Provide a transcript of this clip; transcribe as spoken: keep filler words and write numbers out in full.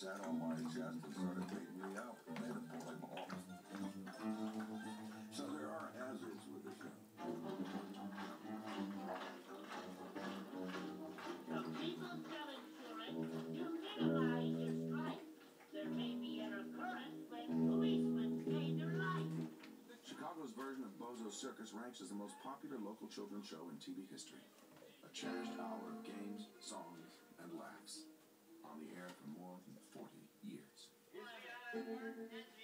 sat on my chest and started beating me up. Made a boy ball. So there are hazards with the show. The people sell insurance to minimize your strike. There may be an occurrence when policemen save your life. Chicago's version of Bozo Circus ranks as the most popular local children's show in T V history. A cherished hour of games, songs, and laughs. On the air for more than forty years.